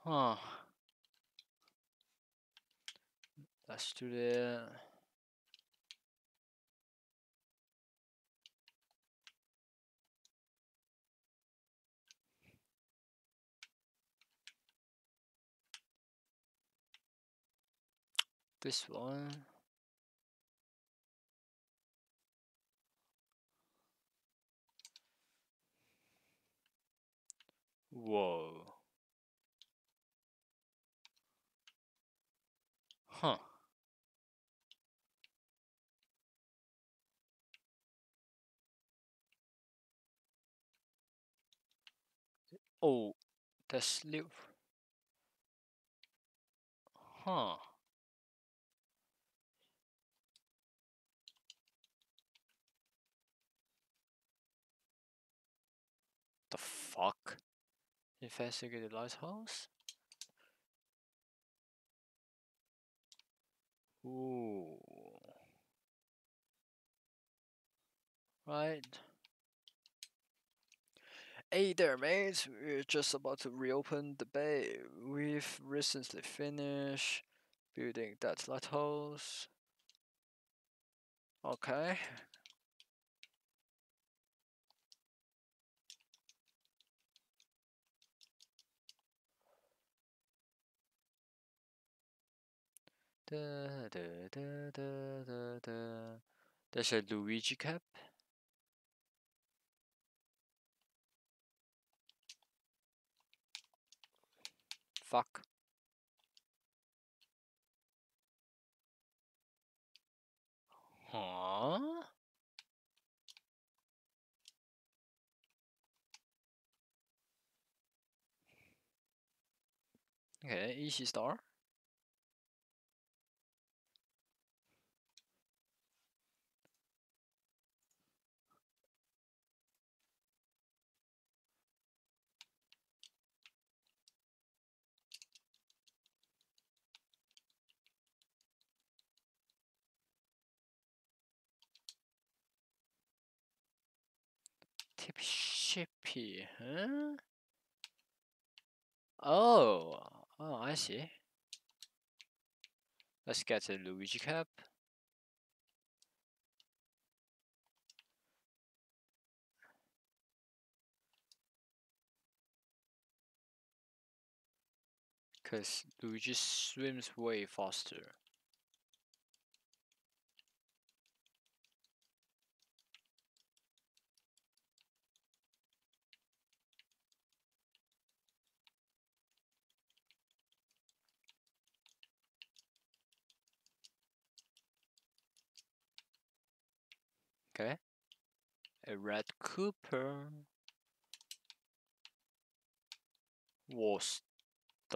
Huh. Let's do that. This one. Whoa. Huh. Oh, that's live. Huh. The fuck? Investigate the lighthouse? Ooh. Right. Hey there, mates. We're just about to reopen the bay. We've recently finished building that lighthouse. Okay. Da, da, da, da, da, da. There's a Luigi cap. Fuck. Huh? Okay, easy star. Tip shippy, huh? Oh, oh, I see. Let's get a Luigi cap. Cause Luigi swims way faster. Okay. A red Cooper. Was the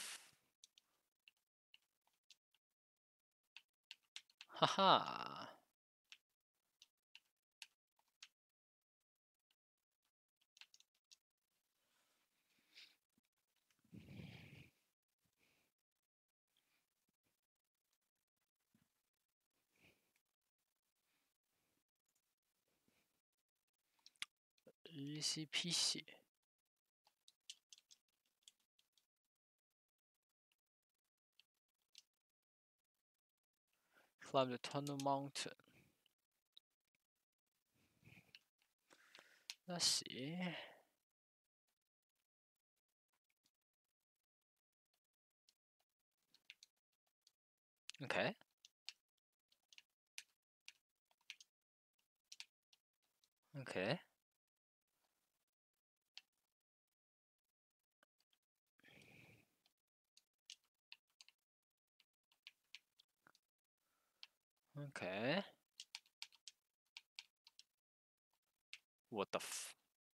haha. Easy peasy. Climb the tunnel mountain. Let's see. Okay. Okay. Okay. What the f?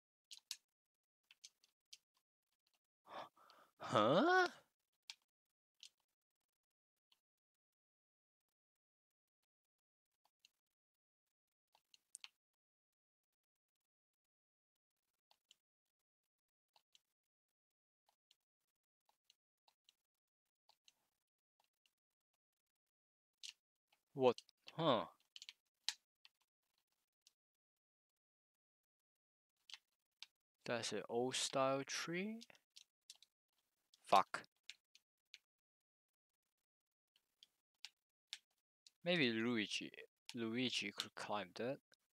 Huh? What? Huh? That's an old style tree. Fuck. Maybe Luigi could climb that.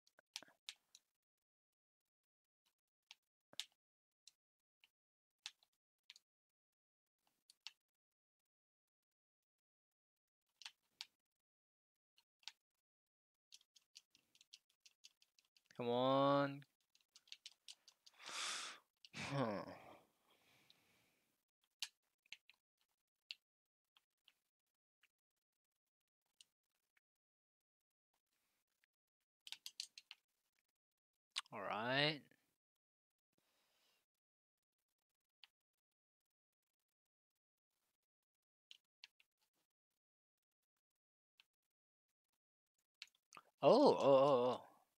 Come on. Huh. Alright. Oh.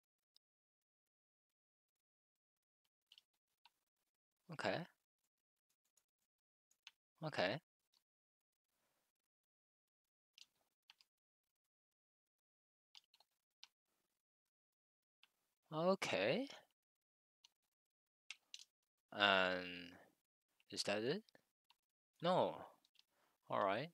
Okay. Okay. Okay. And is that it? No. Alright.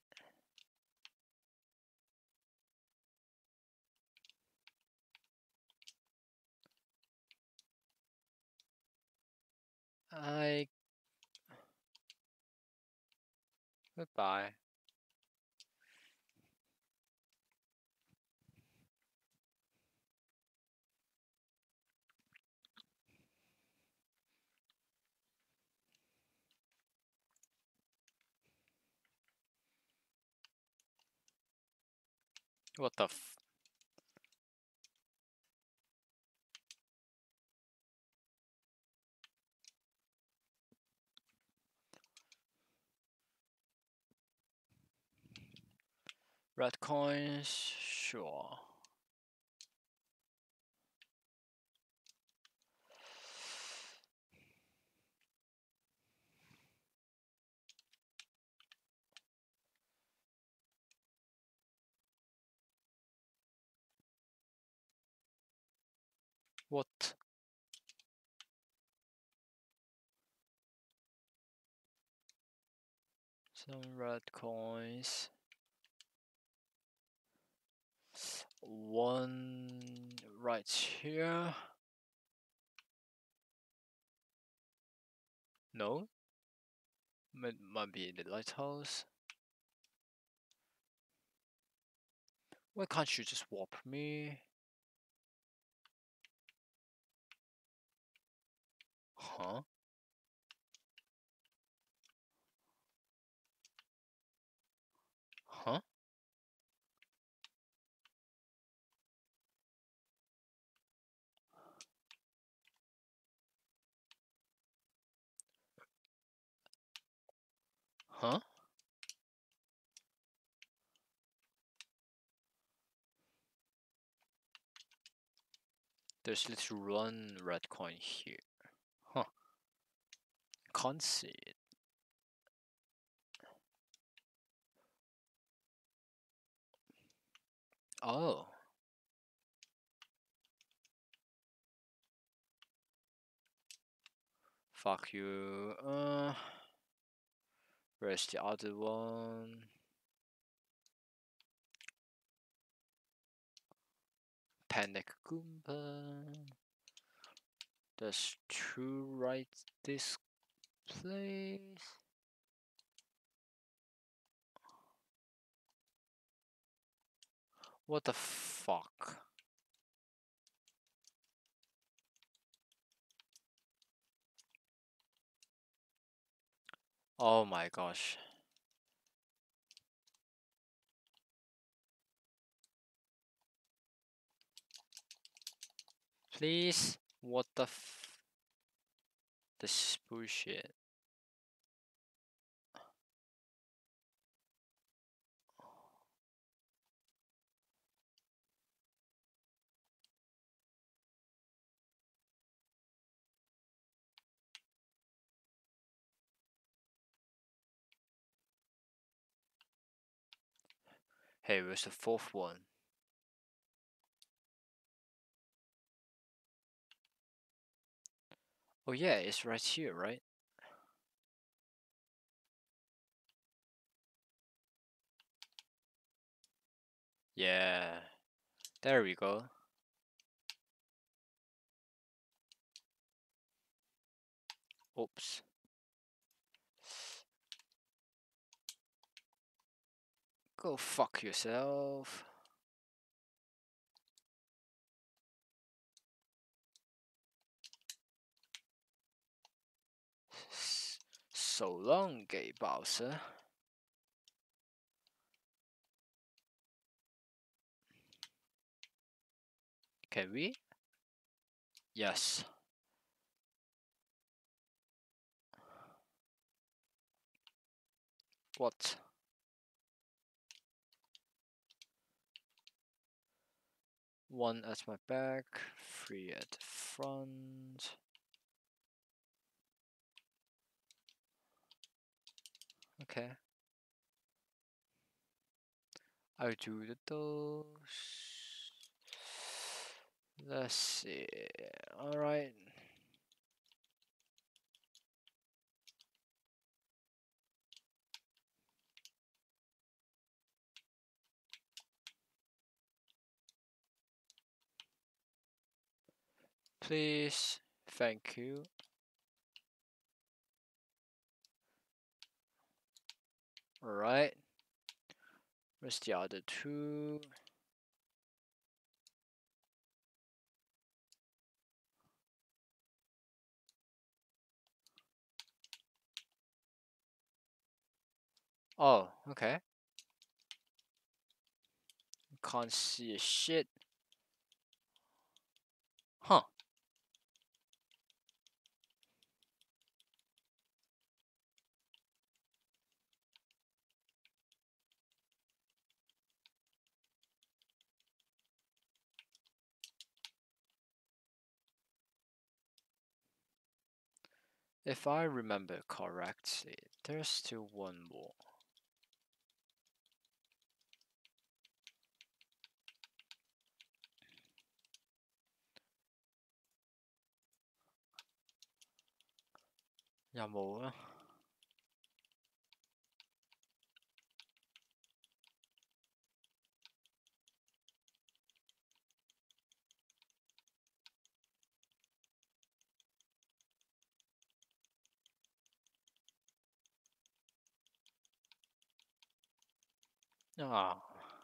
Goodbye. What the f- Red coins? Sure. What? Some red coins. One right here. No? Might be the lighthouse. Why can't you just warp me? Huh? Huh? Huh? There's literally one red coin here. Huh. Can't see it. Oh. Fuck you. Where's the other one? Panic Goomba. There's two right this place. What the fuck? Oh my gosh. Please? What the f- This is bullshit. Hey, where's the fourth one? Oh yeah, it's right here, right? Yeah, there we go. Oops. Go fuck yourself. So long, gay Bowser. Can we? Yes. What? One at my back, three at the front. Okay. I'll do the those. Let's see. Alright. Please. Thank you. Alright. Where's the other two? Oh, okay. Can't see a shit. Huh. If I remember correctly, there's still one more. Ja,冇啊。Ah.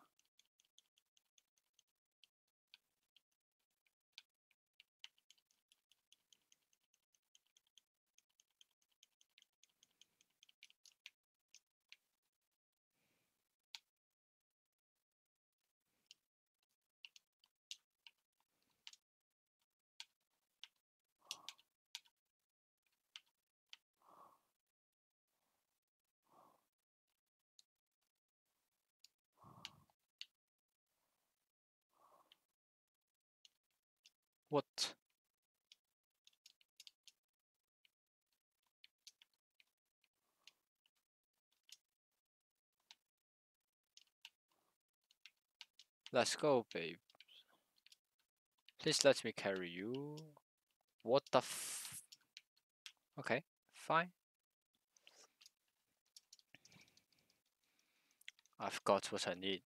What? Let's go, babe. Please let me carry you. What the f... Okay, fine. I've got what I need.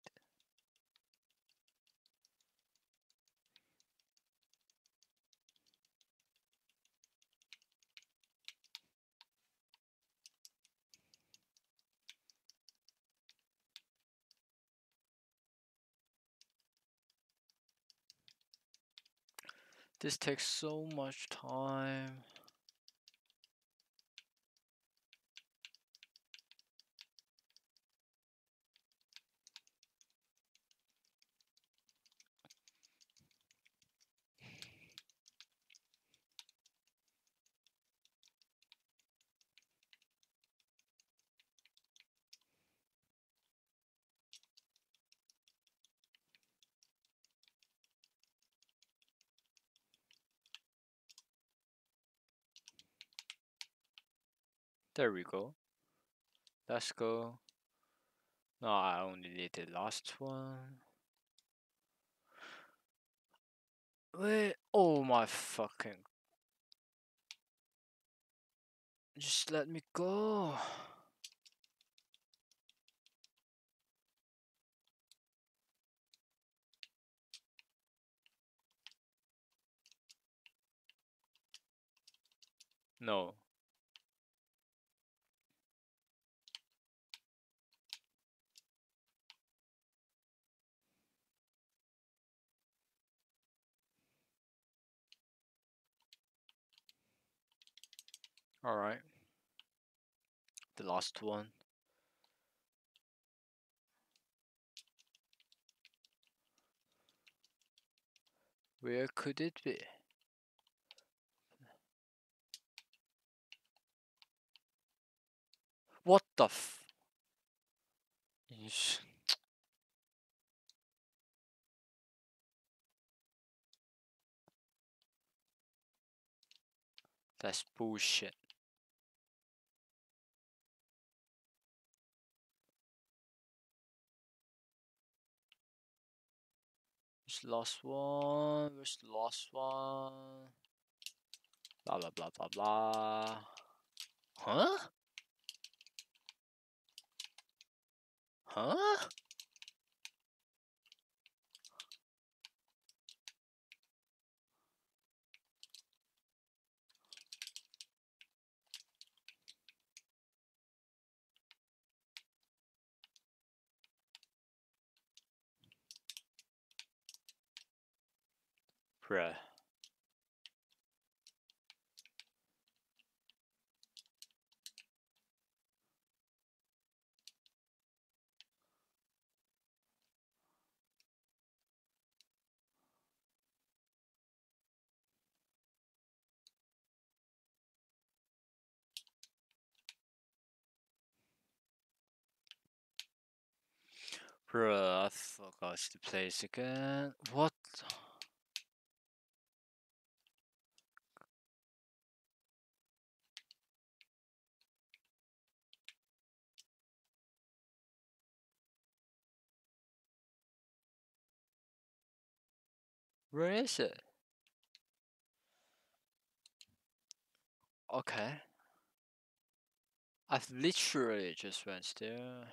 This takes so much time. There we go. Let's go. No, I only need the last one. Wait, oh my fucking... Just let me go. No. Alright. The last one. Where could it be? What the f? That's bullshit. Where's the last one? Where's the last one? Blah blah blah blah blah. Huh? Huh? Bruh. Bruh, I forgot the place again. What? Where is it? Okay. I've literally just went there.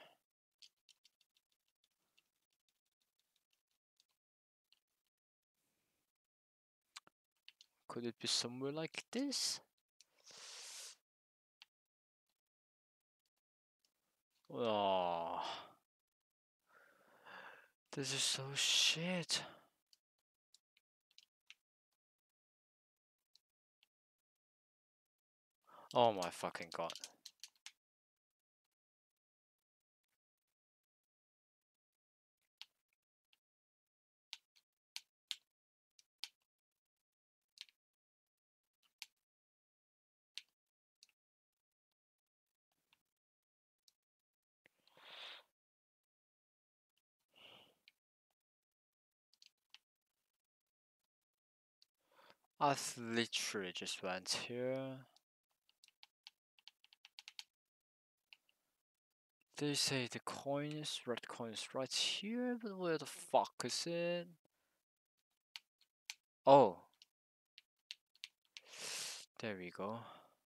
Could it be somewhere like this? Oh, this is so shit. Oh my fucking god. I've literally just went here. They say the red coin is right here, but where the fuck is it? Oh. There we go.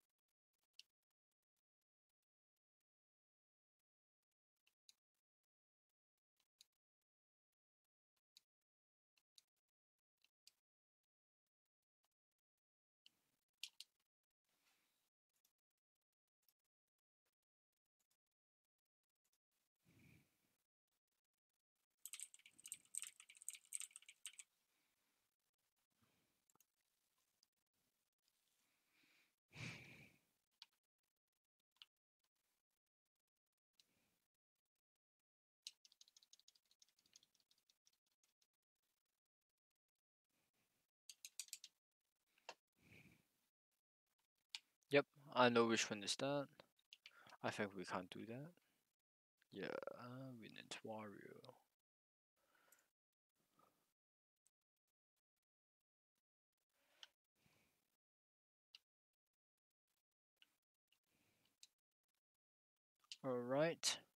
Yep, I know which one is that. I think we can't do that. Yeah, we need Wario. Alright.